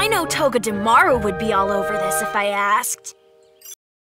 I know Togedemaru would be all over this if I asked.